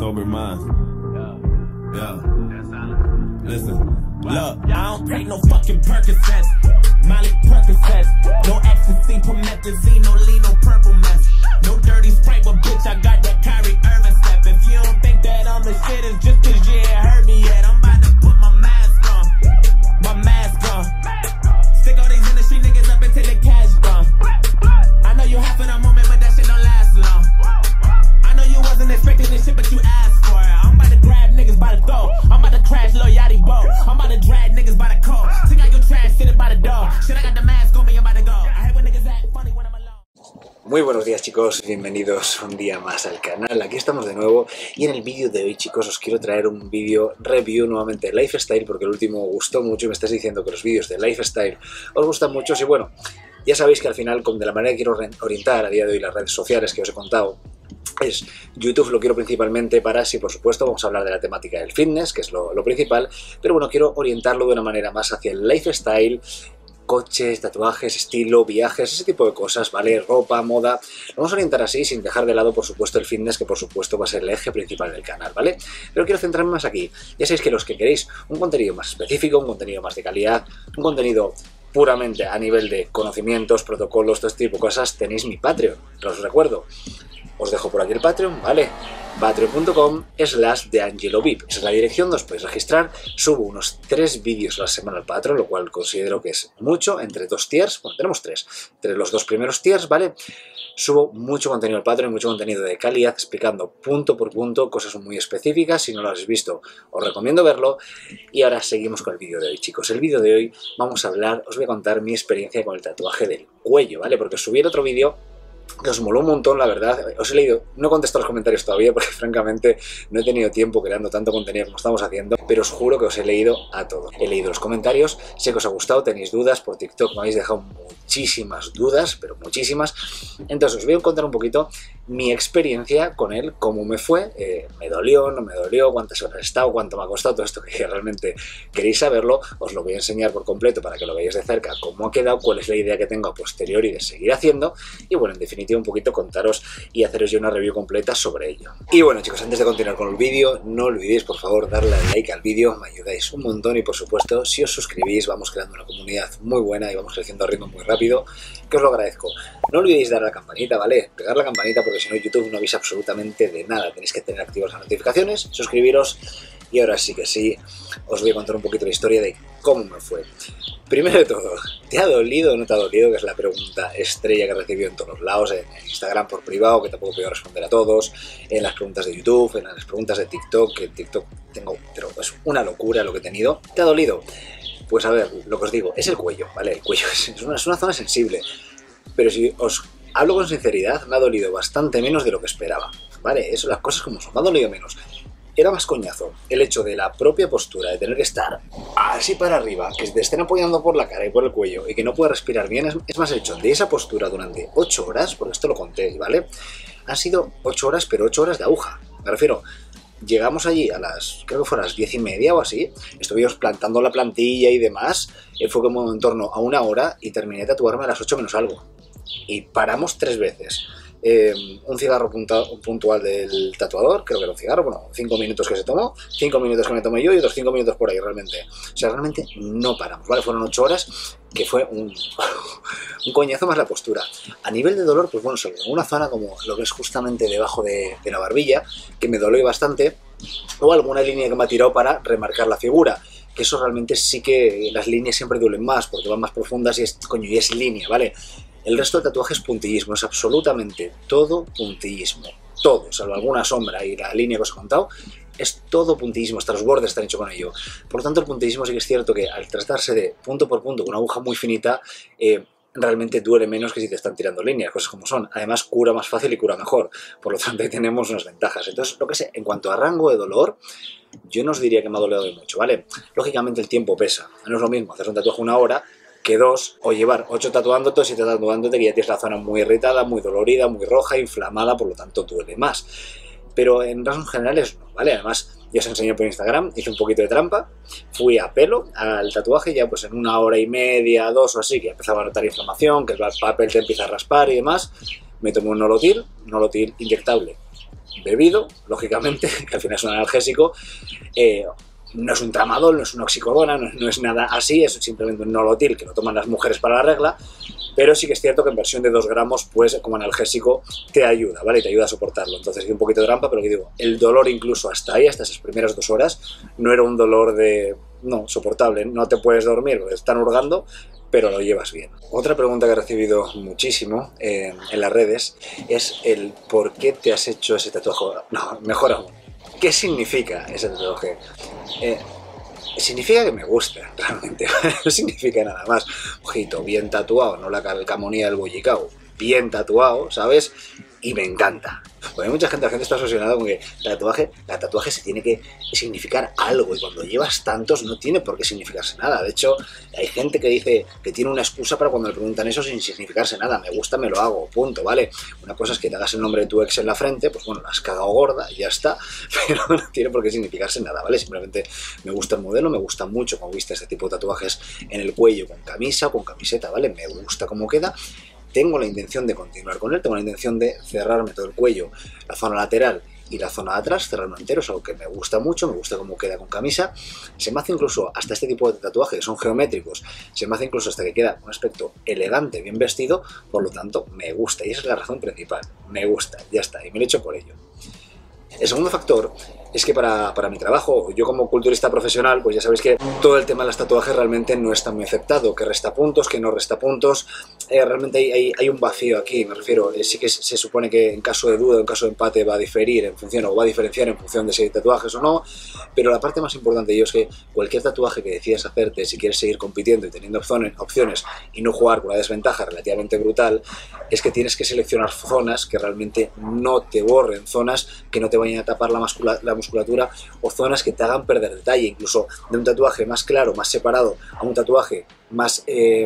sober minds. Yeah. Listen. Look, I don't take no fucking Percocets. Molly Percocets. No ecstasy, promethazine, no lean, no purple mess. No dirty Sprite, but bitch, I got that Kyrie Irving step. If you don't think that I'm the shit, it's just cause you ain't heard me yet. I'm about to put my mask on. My mask on. Stick all these industry niggas up until the cash gone. I know you happy in a moment, but that shit don't last long. I know you wasn't expecting this shit, but you asked for it. I'm about to grab niggas by the throat. I'm about to crash Lil Yachty boat. I'm about to drag niggas by the coat. Take out your trash, sit it by the door. Shit, I got the mask on me, I'm about to go. I hate when niggas act funny when I'm alone. Muy buenos días, chicos, bienvenidos un día más al canal. Aquí estamos de nuevo y en el vídeo de hoy, chicos, os quiero traer un vídeo review nuevamente de Lifestyle, porque el último gustó mucho y me estáis diciendo que los vídeos de Lifestyle os gustan mucho. Y bueno, ya sabéis que al final, de la manera que quiero orientar a día de hoy las redes sociales que os he contado, es YouTube lo quiero principalmente para, sí, por supuesto, vamos a hablar de la temática del fitness, que es lo principal, pero bueno, quiero orientarlo de una manera más hacia el lifestyle, coches, tatuajes, estilo, viajes, ese tipo de cosas, ¿vale? Ropa, moda. Lo vamos a orientar así, sin dejar de lado, por supuesto, el fitness, que por supuesto va a ser el eje principal del canal, ¿vale? Pero quiero centrarme más aquí. Ya sabéis que los que queréis un contenido más específico, un contenido más de calidad, un contenido puramente a nivel de conocimientos, protocolos, todo este tipo de cosas, tenéis mi Patreon, os recuerdo. Os dejo por aquí el Patreon, ¿vale? Patreon.com/DeAngeloVip. Esa es la dirección, os podéis registrar. Subo unos 3 vídeos a la semana al Patreon, lo cual considero que es mucho, entre 2 tiers. Bueno, tenemos 3. Entre los 2 primeros tiers, ¿vale? Subo mucho contenido al Patreon, mucho contenido de calidad, explicando punto por punto cosas muy específicas. Si no lo habéis visto, os recomiendo verlo. Y ahora seguimos con el vídeo de hoy, chicos. El vídeo de hoy vamos a hablar, os voy a contar mi experiencia con el tatuaje del cuello, ¿vale? Porque subí el otro vídeo que os moló un montón, la verdad. Os he leído, no contesto los comentarios todavía porque francamente no he tenido tiempo creando tanto contenido como estamos haciendo, pero os juro que os he leído a todos. He leído los comentarios, sé que os ha gustado, tenéis dudas, por TikTok me habéis dejado muchísimas dudas, pero muchísimas. Entonces os voy a contar un poquito mi experiencia con él, cómo me fue, me dolió, no me dolió, cuántas horas he estado, cuánto me ha costado, todo esto que realmente queréis saberlo. Os lo voy a enseñar por completo para que lo veáis de cerca, cómo ha quedado, cuál es la idea que tengo a posteriori de seguir haciendo y bueno, en definitiva un poquito contaros y haceros yo una review completa sobre ello. Y bueno, chicos, antes de continuar con el vídeo, no olvidéis por favor darle al like al vídeo, me ayudáis un montón y por supuesto si os suscribís vamos creando una comunidad muy buena y vamos creciendo a ritmo muy rápido, que os lo agradezco. No olvidéis dar a la campanita, ¿vale? Pegar la campanita porque si no YouTube no avisa absolutamente de nada, tenéis que tener activas las notificaciones, suscribiros y ahora sí que sí, os voy a contar un poquito la historia de cómo me fue. Primero de todo, ¿te ha dolido o no te ha dolido? Que es la pregunta estrella que recibido en todos los lados, en Instagram por privado, que tampoco puedo responder a todos, en las preguntas de YouTube, en las preguntas de TikTok, que en TikTok tengo, pero es una locura lo que he tenido. ¿Te ha dolido? Pues a ver, lo que os digo, es el cuello, ¿vale? El cuello es una zona sensible, pero si os hablo con sinceridad, me ha dolido bastante menos de lo que esperaba, ¿vale? Eso, las cosas como son, me ha dolido menos. Era más coñazo el hecho de la propia postura, de tener que estar así para arriba, que te estén apoyando por la cara y por el cuello y que no puedas respirar bien. Es más, el hecho de esa postura durante 8 horas, porque esto lo conté, ¿vale? Han sido 8 horas, pero 8 horas de aguja. Me refiero, llegamos allí a las, creo que fueron las 10:30 o así, estuvimos plantando la plantilla y demás, fue como en torno a 1 hora y terminé de tatuarme a las 8 menos algo. Y paramos 3 veces. Un cigarro puntual del tatuador, creo que era un cigarro, bueno, 5 minutos que se tomó, 5 minutos que me tomé yo y otros 5 minutos por ahí realmente. O sea, realmente no paramos, ¿vale? Fueron 8 horas, que fue un coñazo más la postura. A nivel de dolor, pues bueno, sobre una zona como lo que es justamente debajo de la barbilla, que me dolió bastante, o alguna línea que me ha tirado para remarcar la figura. Que eso realmente sí que las líneas siempre duelen más, porque van más profundas y es, coño, y es línea, ¿vale? El resto del tatuaje es puntillismo, es absolutamente todo puntillismo. Todo, salvo alguna sombra y la línea que os he contado, es todo puntillismo, hasta los bordes están hechos con ello. Por lo tanto, el puntillismo sí que es cierto que al tratarse de punto por punto, con una aguja muy finita, realmente duele menos que si te están tirando líneas, cosas como son. Además, cura más fácil y cura mejor. Por lo tanto, ahí tenemos unas ventajas. Entonces, lo que sé, en cuanto a rango de dolor, yo no os diría que me ha dolido de mucho, ¿vale? Lógicamente, el tiempo pesa. No es lo mismo hacer un tatuaje 1 hora que 2, o llevar 8 tatuándote o 7 tatuándote, que ya tienes la zona muy irritada, muy dolorida, muy roja, inflamada, por lo tanto duele más. Pero en rasgos generales no, ¿vale? Además, yo os enseñé por Instagram, hice un poquito de trampa, fui a pelo al tatuaje, ya pues en 1 hora y media, 2 o así, que empezaba a notar inflamación, que el papel te empieza a raspar y demás, me tomé un nolotil inyectable bebido, lógicamente, que al final es un analgésico. No es un tramadol, no es una oxicodona, no es nada así, es simplemente un nolotil que lo toman las mujeres para la regla, pero sí que es cierto que en versión de 2 gramos, pues como analgésico te ayuda, ¿vale? Y te ayuda a soportarlo. Entonces hay un poquito de trampa, pero que digo, el dolor incluso hasta ahí, hasta esas primeras 2 horas, no era un dolor no, soportable, no te puedes dormir, porque están hurgando, pero lo llevas bien. Otra pregunta que he recibido muchísimo en las redes es el ¿por qué te has hecho ese tatuaje? No, mejor aún, ¿qué significa ese tatuaje? Significa que me gusta, realmente, no significa nada más. Ojito, bien tatuado, no la calcamonía del bollicao, bien tatuado, ¿sabes? Y me encanta. Porque hay mucha gente, la gente está obsesionada con que el tatuaje se tiene que significar algo, y cuando llevas tantos no tiene por qué significarse nada. De hecho, hay gente que dice que tiene una excusa para cuando le preguntan eso sin significarse nada. Me gusta, me lo hago, punto, ¿vale? Una cosa es que te hagas el nombre de tu ex en la frente, pues bueno, la has cagado gorda y ya está, pero no tiene por qué significarse nada, ¿vale? Simplemente me gusta el modelo, me gusta mucho cómo viste este tipo de tatuajes en el cuello con camisa o con camiseta, ¿vale? Me gusta cómo queda. Tengo la intención de continuar con él, tengo la intención de cerrarme todo el cuello, la zona lateral y la zona de atrás, cerrarlo entero, es algo que me gusta mucho, me gusta cómo queda con camisa. Se me hace incluso hasta este tipo de tatuajes que son geométricos, se me hace incluso hasta que queda un aspecto elegante, bien vestido, por lo tanto me gusta, y esa es la razón principal, me gusta, ya está, y me lo he hecho por ello. El segundo factor es que para mi trabajo, yo como culturista profesional, pues ya sabéis que todo el tema de los tatuajes realmente no está muy aceptado, que resta puntos, que no resta puntos, realmente hay un vacío aquí, me refiero, sí que se supone que en caso de duda, en caso de empate va a diferir en función, o va a diferenciar en función de si hay tatuajes o no, pero la parte más importante de ello es que cualquier tatuaje que decidas hacerte, si quieres seguir compitiendo y teniendo opciones y no jugar con una desventaja relativamente brutal, es que tienes que seleccionar zonas que realmente no te borren, zonas que no te vayan a tapar la musculatura, o zonas que te hagan perder detalle, incluso de un tatuaje más claro, más separado, a un tatuaje más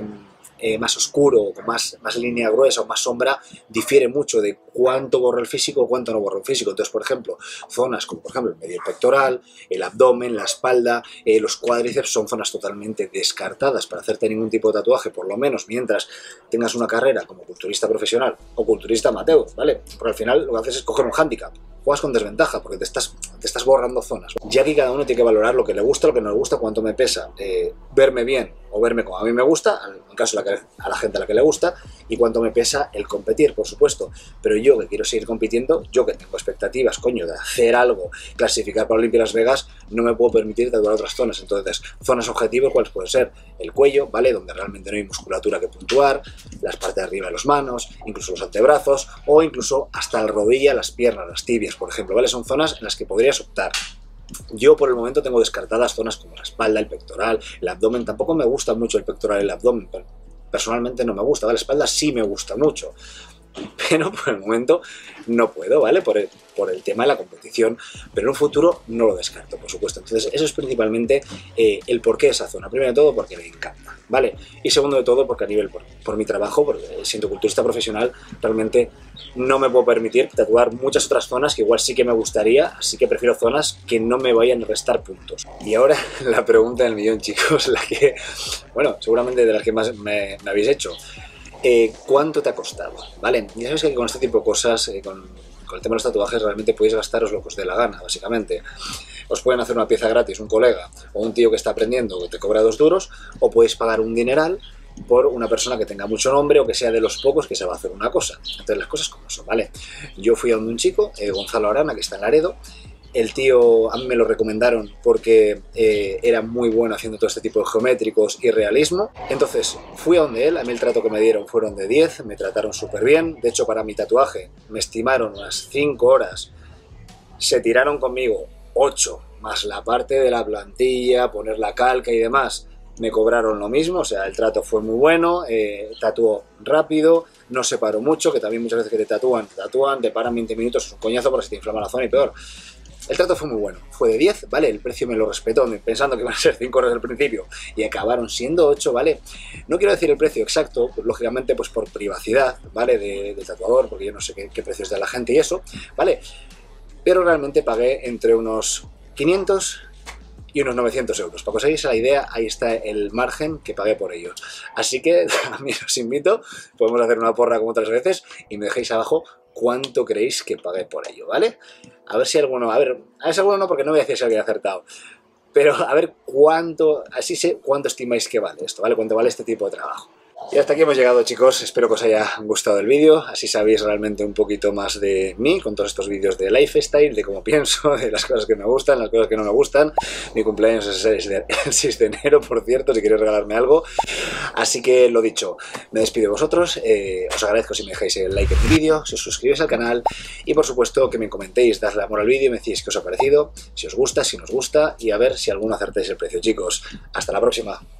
oscuro, con más línea gruesa o más sombra, difiere mucho de cuánto borra el físico o cuánto no borra el físico. Entonces, por ejemplo, zonas como por ejemplo el medio pectoral, el abdomen, la espalda, los cuádriceps son zonas totalmente descartadas para hacerte ningún tipo de tatuaje, por lo menos mientras tengas una carrera como culturista profesional o culturista amateur, ¿vale? Porque al final lo que haces es coger un hándicap, juegas con desventaja porque te estás borrando zonas. Ya que cada uno tiene que valorar lo que le gusta, lo que no le gusta, cuánto me pesa, verme bien o verme como a mí me gusta, en caso a la gente a la que le gusta, y cuánto me pesa el competir, por supuesto. Pero yo que quiero seguir compitiendo, yo que tengo expectativas, coño, de hacer algo, clasificar para Olimpia Las Vegas, no me puedo permitir tatuar otras zonas. Entonces, zonas objetivos, ¿cuáles pueden ser? El cuello, ¿vale? Donde realmente no hay musculatura que puntuar, las partes de arriba de las manos, incluso los antebrazos, o incluso hasta la rodilla, las piernas, las tibias, por ejemplo, ¿vale? Son zonas en las que podrías optar. Yo por el momento tengo descartadas zonas como la espalda, el pectoral, el abdomen. Tampoco me gusta mucho el pectoral y el abdomen, personalmente no me gusta, ¿vale? La espalda sí me gusta mucho, pero por el momento no puedo, ¿vale? Por el tema de la competición, pero en un futuro no lo descarto, por supuesto. Entonces eso es principalmente el porqué de esa zona. Primero de todo porque me encanta, ¿vale? Y segundo de todo porque a nivel, por mi trabajo, porque siendo culturista profesional, realmente no me puedo permitir tatuar muchas otras zonas que igual sí que me gustaría, así que prefiero zonas que no me vayan a restar puntos. Y ahora la pregunta del millón, chicos, la que, bueno, seguramente de las que más me habéis hecho. ¿Cuánto te ha costado? ¿Vale? Ya sabéis que con este tipo de cosas, con el tema de los tatuajes, realmente podéis gastaros lo que os dé la gana, básicamente. Os pueden hacer una pieza gratis un colega o un tío que está aprendiendo que te cobra 2 duros, o podéis pagar un dineral por una persona que tenga mucho nombre o que sea de los pocos que se va a hacer una cosa. Entonces las cosas como son, ¿vale? Yo fui a un chico, Gonzalo Arana, que está en Laredo. El tío, a mí me lo recomendaron porque era muy bueno haciendo todo este tipo de geométricos y realismo. Entonces fui a donde él, a mí el trato que me dieron fueron de 10, me trataron súper bien. De hecho, para mi tatuaje me estimaron unas 5 horas, se tiraron conmigo 8, más la parte de la plantilla, poner la calca y demás. Me cobraron lo mismo, o sea, el trato fue muy bueno, tatuó rápido, no se paró mucho, que también muchas veces que te tatúan, te paran 20 minutos, es un coñazo porque se te inflama la zona y peor. El trato fue muy bueno, fue de 10, ¿vale? El precio me lo respetó, pensando que iban a ser 5 horas al principio, y acabaron siendo 8, ¿vale? No quiero decir el precio exacto, pues, lógicamente pues por privacidad, ¿vale? Del tatuador, porque yo no sé qué precios da la gente y eso, ¿vale? Pero realmente pagué entre unos 500 y unos 900 euros. Para que os hagáis la idea, ahí está el margen que pagué por ellos. Así que a mí os invito, podemos hacer una porra como otras veces, y me dejéis abajo cuánto creéis que pagué por ello, ¿vale? A ver si alguno, a ver si alguno no, porque no voy a decir si alguien ha acertado, pero a ver cuánto, así sé cuánto estimáis que vale esto, ¿vale? Cuánto vale este tipo de trabajo. Y hasta aquí hemos llegado, chicos, espero que os haya gustado el vídeo, así sabéis realmente un poquito más de mí, con todos estos vídeos de lifestyle, de cómo pienso, de las cosas que me gustan, las cosas que no me gustan. Mi cumpleaños es el 6 de enero, por cierto, si queréis regalarme algo. Así que, lo dicho, me despido de vosotros, os agradezco si me dejáis el like en mi vídeo, si os suscribís al canal y, por supuesto, que me comentéis, dadle amor al vídeo y me decís qué os ha parecido, si os gusta, si no os gusta y a ver si alguno acertáis el precio, chicos. Hasta la próxima.